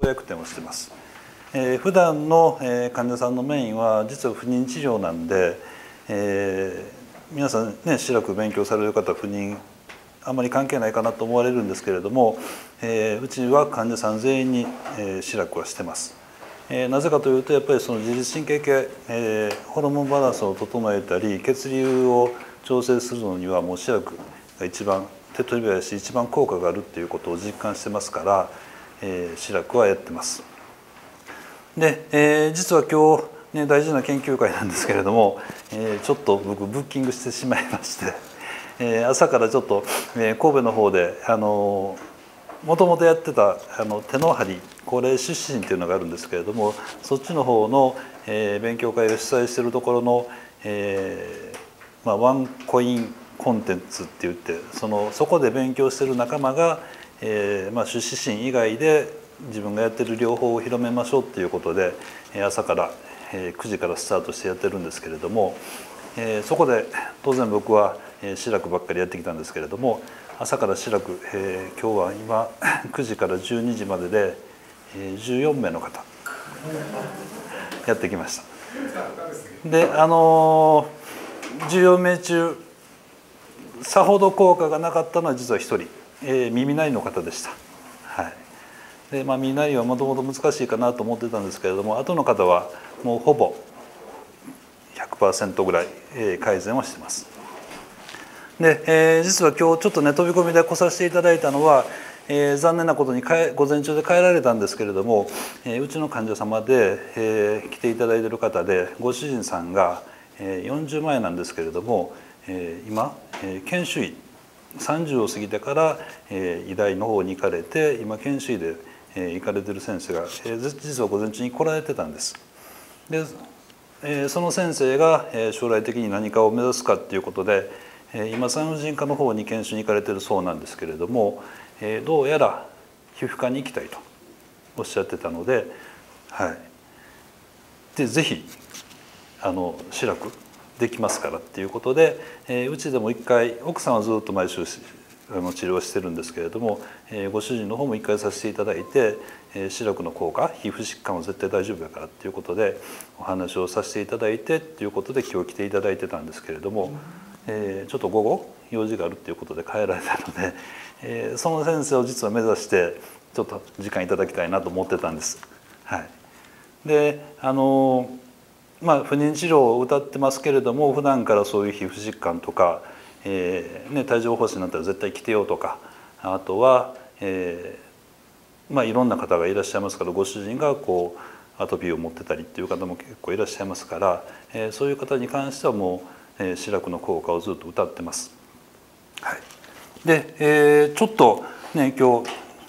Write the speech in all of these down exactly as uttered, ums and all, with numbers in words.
投薬点をしています。えー、普段の、えー、患者さんのメインは実は不妊治療なんで、えー、皆さんね視力勉強される方は不妊あまり関係ないかなと思われるんですけれども、えー、うちは患者さん全員に、えー、視力はしてます。えー、なぜかというとやっぱりその自律神経系、えー、ホルモンバランスを整えたり血流を調整するのにはもう視力が一番手っ取り早いし一番効果があるっていうことを実感してますから、えー、視力はやってます。で、えー、実は今日、ね、大事な研究会なんですけれども、えー、ちょっと僕ブッキングしてしまいまして、えー、朝からちょっと、えー、神戸の方であのもともとやってたあの手の針高齢出身っていうのがあるんですけれどもそっちの方の、えー、勉強会を主催しているところの、えーまあ、ワンコインコンテンツって言ってそのそこで勉強している仲間が、えーまあ、出資心以外で自分がやってる療法を広めましょうっていうことで朝からくじからスタートしてやってるんですけれどもそこで当然僕は視楽ばっかりやってきたんですけれども朝から視楽今日は今くじからじゅうにじまででじゅうよんめいの方やってきました。であのじゅうよんめい中さほど効果がなかったのは実はひとり耳鳴りの方でした。はいでまあ、耳鳴りはもともと難しいかなと思ってたんですけれども後の方はもうほぼ ひゃくパーセント ぐらい改善をしてます。で、えー、実は今日ちょっとね飛び込みで来させていただいたのは、えー、残念なことに午前中で帰られたんですけれども、えー、うちの患者様で、えー、来ていただいている方でご主人さんが、えー、よんじゅうまえなんですけれども、えー、今、えー、研修医さんじゅうを過ぎてから、えー、医大の方に行かれて今研修医で行かれてる先生が実は午前中に来られてたんです。でその先生が将来的に何かを目指すかっていうことで今産婦人科の方に研修に行かれてるそうなんですけれどもどうやら皮膚科に行きたいとおっしゃってたので、はい、でぜひあの視楽できますからっていうことでうちでも一回奥さんはずっと毎週あの治療してるんですけれども、えー、ご主人の方も一回させていただいて、えー、視力の効果皮膚疾患は絶対大丈夫だからっていうことでお話をさせていただいてっていうことで今日来ていただいてたんですけれども、えー、ちょっと午後用事があるっていうことで帰られたので、えー、その先生を実は目指してちょっと時間いただきたいなと思ってたんです。はい、であのまあ不妊治療を謳ってますけれども普段からそういう皮膚疾患とかえーね、帯状疱疹になったら絶対来てよとかあとは、えーまあ、いろんな方がいらっしゃいますからご主人がこうアトピーを持ってたりっていう方も結構いらっしゃいますから、えー、そういう方に関してはもう、えー、視楽の効果をずっと謳ってます。はい、で、えー、ちょっとね今日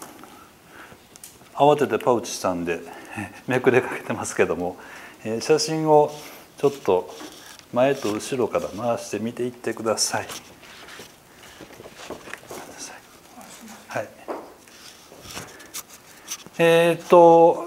慌ててパウチしたんでめくれかけてますけども、えー、写真をちょっと前と後ろから回して見ていってください。はい。えっと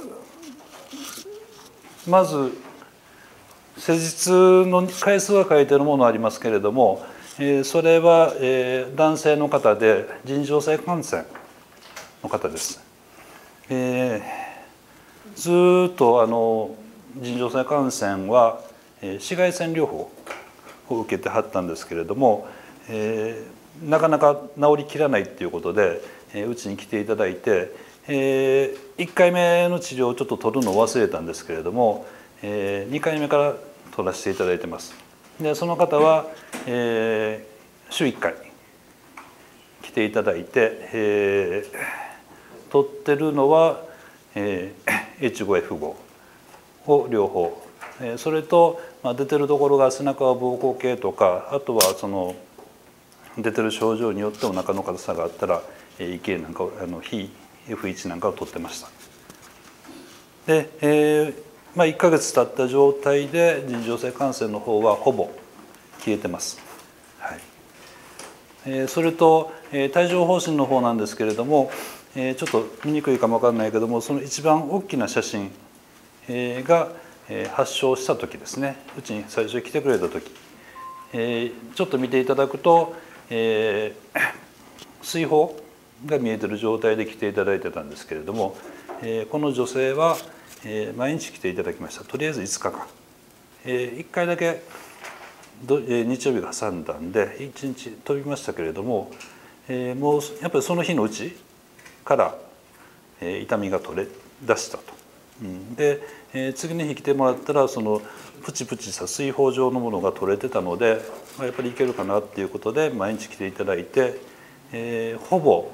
まず施術の回数が書いてあるものありますけれども、えー、それは、えー、男性の方で尋常性感染の方です。えー、ずっとあの尋常性感染は紫外線療法を受けてはったんですけれども、えー、なかなか治りきらないっていうことでうちに来ていただいて、えー、いっかいめの治療をちょっと取るのを忘れたんですけれども、えー、にかいめから取らせていただいてます。でその方は、えー、週いっかい来ていただいて、えー、取ってるのは、えー、エイチファイブ を両方。それと、まあ、出てるところが背中膀胱系とかあとはその出てる症状によってお腹の硬さがあったら イーケー なんかあの非 エフワン なんかを取ってました。で、えーまあ、いっかげつ経った状態で尋常性感染の方はほぼ消えてます。はいえー、それと、えー、帯状疱疹の方なんですけれども、えー、ちょっと見にくいかもわかんないけどもその一番大きな写真、えー、が発症した時ですねうちに最初に来てくれた時、えー、ちょっと見ていただくと、えー、水疱が見えてる状態で来ていただいてたんですけれども、 えー、この女性は、えー、毎日来ていただきました。とりあえずいつかかん、えー、いっかいだけど、えー、日曜日が挟んだんでいちにち飛びましたけれども、えー、もうやっぱりその日のうちから、えー、痛みが取れ出したと。うん、で、えー、次の日来てもらったらそのプチプチした水泡状のものが取れてたので、まあ、やっぱりいけるかなっていうことで毎日来ていただいて、えー、ほぼ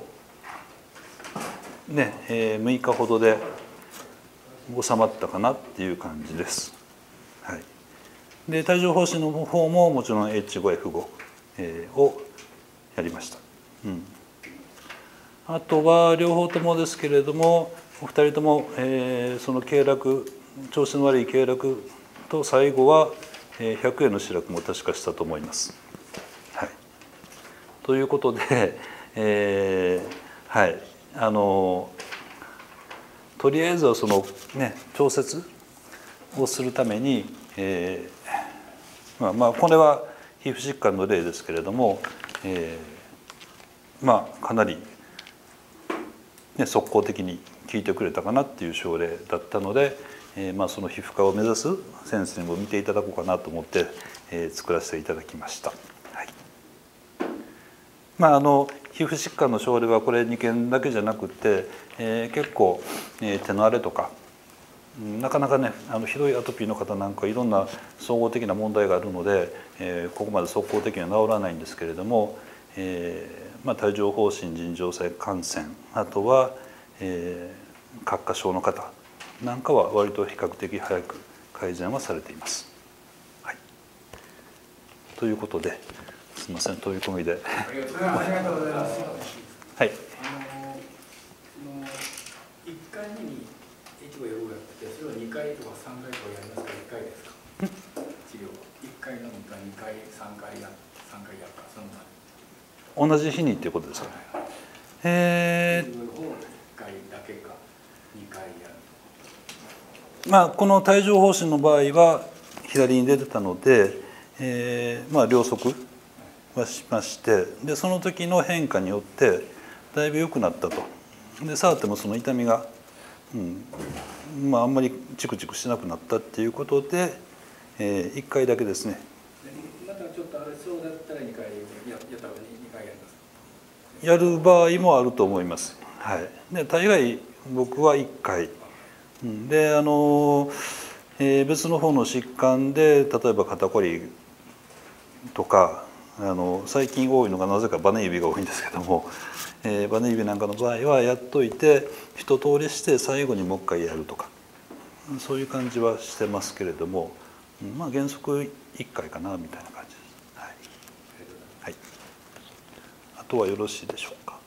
ね、えー、むいかほどで収まったかなっていう感じです。はい、で帯状疱疹の方ももちろん エイチファイブエフファイブ、えー、をやりました。うん、あとは両方ともですけれどもお二人とも、えー、その経絡調子の悪い経絡と最後はひゃくえんの試薬も確かしたと思います。はい、ということで、えー、はいあのとりあえずはそのね調節をするために、えー、まあまあこれは皮膚疾患の例ですけれども、えー、まあかなり、ね、即効的に効いてくれたかなっていう症例だったので、えー、まあその皮膚科を目指す先生にも見ていただこうかなと思って、えー、作らせていただきました。はい、まああの皮膚疾患の症例はこれにけんだけじゃなくて、えー、結構、えー、手の荒れとかなかなかねあのひどいアトピーの方なんかいろんな総合的な問題があるので、えー、ここまで即効的には治らないんですけれども、えーまあ、帯状疱疹尋常性感染あとは、えー、角化症の方なんかは割と比較的早く改善はされています。はい、ということですみません飛び込みで。 ありがとうございます。 はい。 あのいっかいめにエイチファイブエフやってそれをにかいとかさんかいとかやりますかいっかいですか治療はいっかいのみかにかいさんかいやさんかいやるかそんな同じ日にっていうことですか。 はいはい、 えー、 いっかいだけかにかいやるとまあこの帯状疱疹の場合は左に出てたので、えー、まあ両側はしましてでその時の変化によってだいぶ良くなったと。で触ってもその痛みが、うんまあ、あんまりチクチクしなくなったっていうことで、えー、いっかいだけですね。 またちょっとあれそうだったらにかいやった方がにかいやりますか。 やる場合もあると思います。はい、で大概僕はいっかいであの、えー、別の方の疾患で例えば肩こりとかあの最近多いのがなぜかバネ指が多いんですけども、えー、バネ指なんかの場合はやっといて一通りして最後にもう一回やるとかそういう感じはしてますけれども、まあ原則いっかいかなみたいな感じです。はいはい、あとはよろしいでしょうか。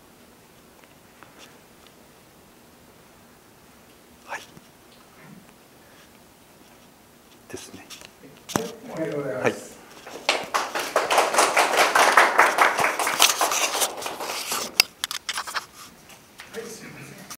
はいですね。 ありがとうございます。 はい